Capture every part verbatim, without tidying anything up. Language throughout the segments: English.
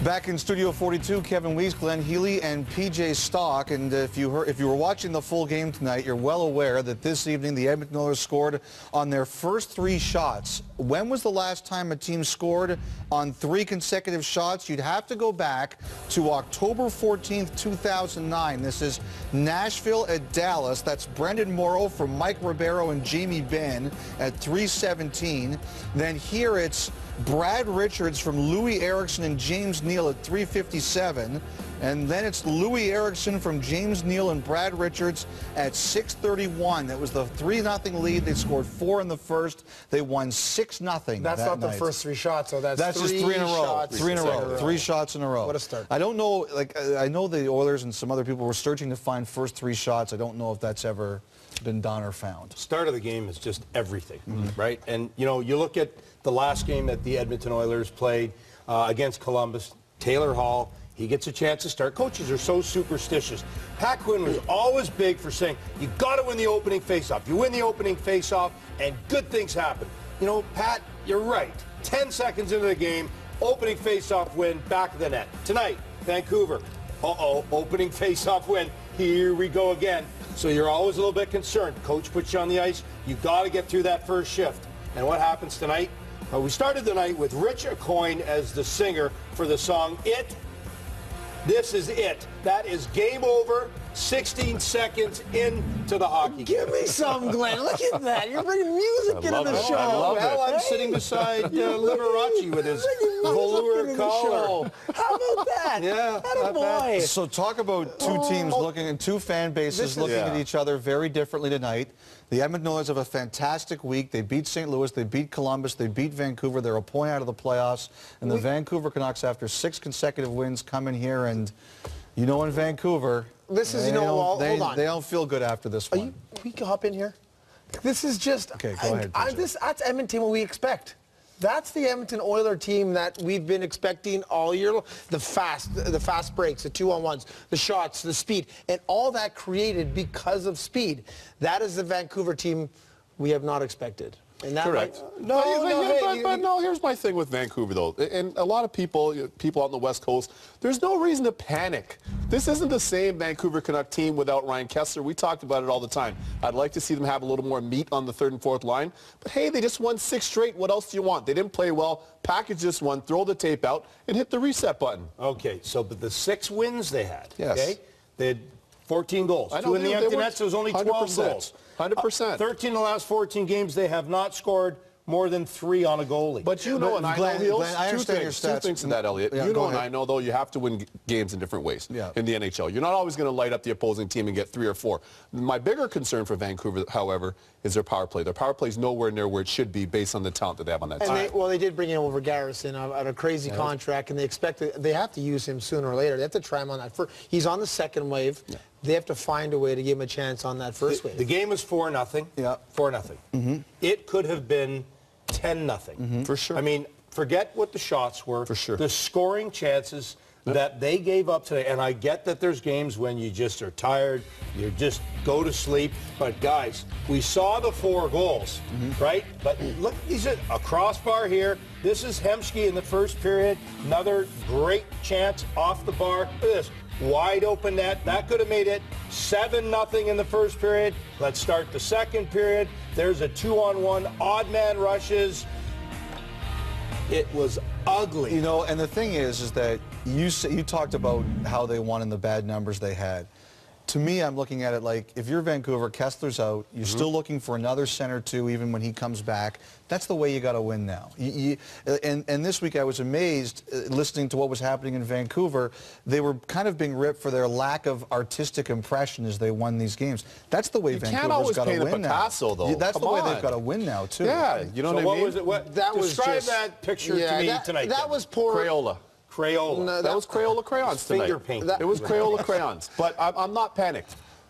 Back in Studio forty-two, Kevin Weeks, Glenn Healy, and P J Stock. And if you heard, if you were watching the full game tonight, you're well aware that this evening the Edmonton Oilers scored on their first three shots. When was the last time a team scored on three consecutive shots? You'd have to go back to October fourteenth, two thousand nine. This is Nashville at Dallas. That's Brendan Morrow from Mike Ribeiro and Jamie Benn at three seventeen. Then here it's Brad Richards from Louis Erickson and James Neal at three fifty-seven. And then it's Louis Erickson from James Neal and Brad Richards at six thirty-one. That was the three nothing lead. They scored four in the first. They won six nothing. That's that not night. the first three shots, so that's, that's three just three in a row. Shots three in a row. Three shots in a row. What a start. I don't know, like, I know the Oilers and some other people were searching to find first three shots. I don't know if that's ever been done or found. Start of the game is just everything, mm-hmm. right? And, you know, you look at the last game that the Edmonton Oilers played uh, against Columbus, Taylor Hall, he gets a chance to start. Coaches are so superstitious. Pat Quinn was always big for saying, you got to win the opening faceoff. You win the opening faceoff, and good things happen. You know, Pat, you're right. Ten seconds into the game, opening faceoff win, back of the net. Tonight, Vancouver, uh-oh, opening faceoff win. Here we go again. So you're always a little bit concerned. Coach puts you on the ice. You got to get through that first shift. And what happens tonight? Uh, we started the night with Rich Aucoin as the singer for the song It. This is it. That is game over. sixteen seconds into the hockey game. Give me some, Glenn. Look at that. You're bringing music into the it. show. I love well, it. I'm hey. sitting beside uh, Liberace with his velour collar. How about that? Yeah. That a boy. So talk about two teams oh, looking, and two fan bases looking yeah. at each other very differently tonight. The Edmonton Oilers have a fantastic week. They beat Saint Louis, they beat Columbus, they beat Vancouver. They're a point out of the playoffs. And the we, Vancouver Canucks, after six consecutive wins, come in here and, you know, in Vancouver, this is, they you know, don't, they, hold on. They don't feel good after this Are one. You, we can hop in here. This is just, okay, go I, ahead, I, this, that's Edmonton what we expect. That's the Edmonton Oilers team that we've been expecting all year. The fast, the fast breaks, the two-on-ones, the shots, the speed, and all that created because of speed. That is the Vancouver team we have not expected. And that Correct. Might, no, no, but, no, but, hey, but, you, but no, here's my thing with Vancouver, though. And a lot of people, people out on the West Coast, there's no reason to panic. This isn't the same Vancouver Canuck team without Ryan Kesler. We talked about it all the time. I'd like to see them have a little more meat on the third and fourth line. But, hey, they just won six straight. What else do you want? They didn't play well. Package this one, throw the tape out, and hit the reset button. Okay, so but the six wins they had, yes. okay, they had fourteen goals. I know, Two in they, the empty were net, so it was only twelve goals. one hundred percent. Uh, thirteen of the last fourteen games, they have not scored more than three on a goalie. But you know, but and I Glenn, know, Heels, Glenn, I two understand things, your stats. two things to that, Elliot. Yeah, you know, ahead. and I know, though, you have to win g games in different ways yeah. in the N H L. You're not always going to light up the opposing team and get three or four. My bigger concern for Vancouver, however, is their power play. Their power play is nowhere near where it should be based on the talent that they have on that and team. they, well, they did bring in over Garrison on a crazy yeah. contract, and they expect to, they have to use him sooner or later. They have to try him on that first. He's on the second wave. Yeah. They have to find a way to give him a chance on that first the, wave. The game was four nothing. Yeah, four nothing. Mm-hmm. It could have been ten nothing. Mm-hmm. For sure. I mean, forget what the shots were. For sure. The scoring chances yep. that they gave up today, and I get that there's games when you just are tired, you just go to sleep. But guys, we saw the four goals, mm-hmm. right? But look, these are a crossbar here. This is Hemsky in the first period. Another great chance off the bar. Look at this. Wide open net. That could have made it seven nothing in the first period. Let's start the second period. There's a two-on-one. Odd man rushes. It was ugly. You know, and the thing is, is that you you talked about how they won and the bad numbers they had. To me, I'm looking at it like, if you're Vancouver, Kessler's out, you're mm-hmm. still looking for another center too, even when he comes back. That's the way you got to win now. You, you, and, and this week I was amazed uh, listening to what was happening in Vancouver. They were kind of being ripped for their lack of artistic impression as they won these games. That's the way you Vancouver's got to win Picasso, now. Though. Yeah, that's Come the way on. they've got to win now too. Yeah, you know so what I what mean? Was it? What, that was describe just, that picture yeah, to me that, tonight. That then. was poor. Crayola. Crayola. No, that, that was Crayola crayons tonight. Finger paint. That, it was Crayola crayons. But I'm, I'm not panicked.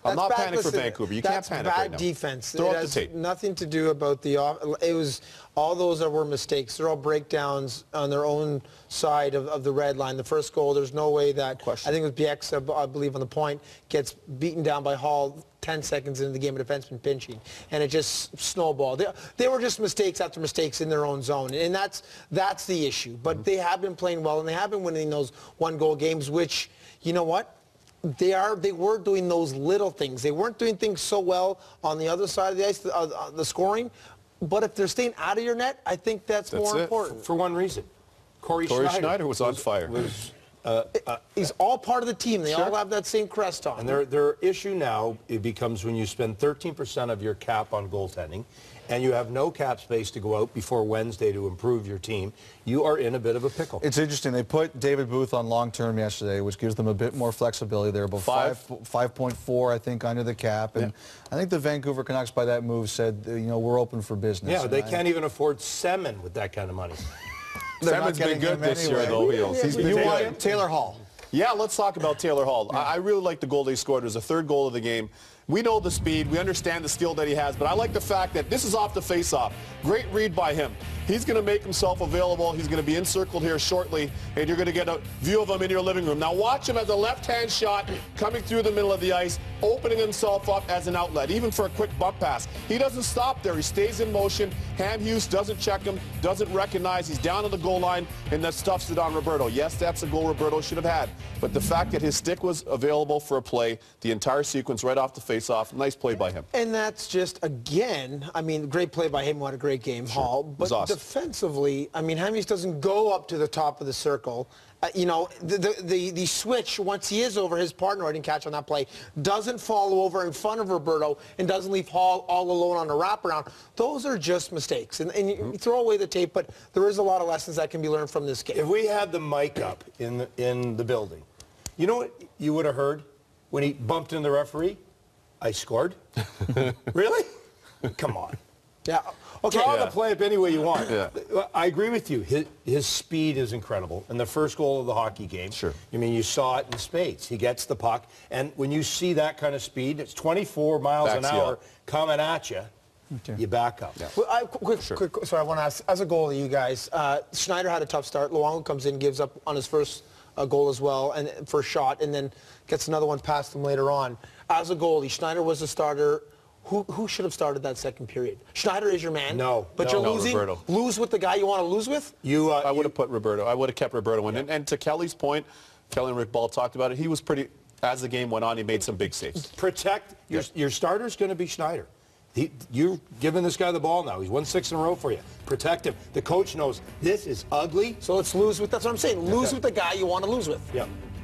I'm not bad. panicked for Listen, Vancouver. You that's can't panic bad right now. defense. Throw it up the has tape. nothing to do about the off. It was all those that were mistakes. They're all breakdowns on their own side of, of the red line. The first goal, there's no way that Question. I think it was Bieksa, I believe on the point, gets beaten down by Hall ten seconds into the game, a defenseman pinching, and it just snowballed. They, they were just mistakes after mistakes in their own zone, and that's that's the issue. But mm-hmm. they have been playing well, and they have been winning those one-goal games, which, you know what? They are. They were doing those little things. They weren't doing things so well on the other side of the ice, the, uh, the scoring. But if they're staying out of your net, I think that's, that's more it. important. For one reason. Corey, Corey Schneider, Schneider was on fire. Was, uh, uh, He's all part of the team. They sure. all have that same crest on. And their, their issue now, it becomes when you spend thirteen percent of your cap on goaltending and you have no cap space to go out before Wednesday to improve your team, you are in a bit of a pickle. It's interesting. They put David Booth on long-term yesterday, which gives them a bit more flexibility. They're about Five. five, five point four, I think, under the cap. And yeah. I think the Vancouver Canucks, by that move, said, you know, we're open for business. Yeah, and they I, can't even afford Semin with that kind of money. Semin's been good this year, though. Wheels. He's been You good. want Taylor Hall. Yeah, let's talk about Taylor Hall. I, I really like the goal they scored. It was the third goal of the game. We know the speed. We understand the skill that he has. But I like the fact that this is off the face-off. Great read by him. He's going to make himself available. He's going to be encircled here shortly, and you're going to get a view of him in your living room. Now watch him as a left-hand shot coming through the middle of the ice, opening himself up as an outlet, even for a quick bump pass. He doesn't stop there. He stays in motion. Ham Hughes doesn't check him, doesn't recognize. He's down on the goal line, and that stuffs it on Roberto. Yes, that's a goal Roberto should have had. But the fact that his stick was available for a play, the entire sequence right off the face-off, nice play by him. And that's just, again, I mean, great play by him. What a great game, sure. Hall. But awesome. Defensively, I mean, Ham Hughes doesn't go up to the top of the circle. Uh, you know, the, the, the, the switch, once he is over his partner, I didn't catch on that play, doesn't follow over in front of Roberto and doesn't leave Hall all alone on a wraparound. Those are just mistakes. And, and you, mm-hmm. you throw away the tape, but there is a lot of lessons that can be learned from this game. If we had the mic up in the, in the building, you know what you would have heard when he bumped in the referee? I scored. Really? Come on. Yeah. Okay. Draw yeah. the play up any way you want. Yeah. I agree with you. His, his speed is incredible. And the first goal of the hockey game, sure. I mean, you saw it in spades. He gets the puck. And when you see that kind of speed, it's twenty-four miles Backs an you hour up. coming at you. Okay. You back up. Yeah. Well, I, quick, sure. quick, sorry, I want to ask, as a goalie, you guys, uh, Schneider had a tough start. Luongo comes in, gives up on his first uh, goal as well, and first shot, and then gets another one past him later on. As a goalie, Schneider was the starter. Who, who should have started that second period? Schneider is your man. No, but no, you're no, losing. Roberto. Lose with the guy you want to lose with. You, uh, I would you, have put Roberto. I would have kept Roberto in. Yeah. And, and to Kelly's point, Kelly and Rick Ball talked about it. He was pretty. As the game went on, he made some big saves. Protect your yeah. your starter's going to be Schneider. He, you're giving this guy the ball now. He's won six in a row for you. Protect him. The coach knows this is ugly. So let's lose with. That's what I'm saying. Lose Okay. with the guy you want to lose with. Yeah.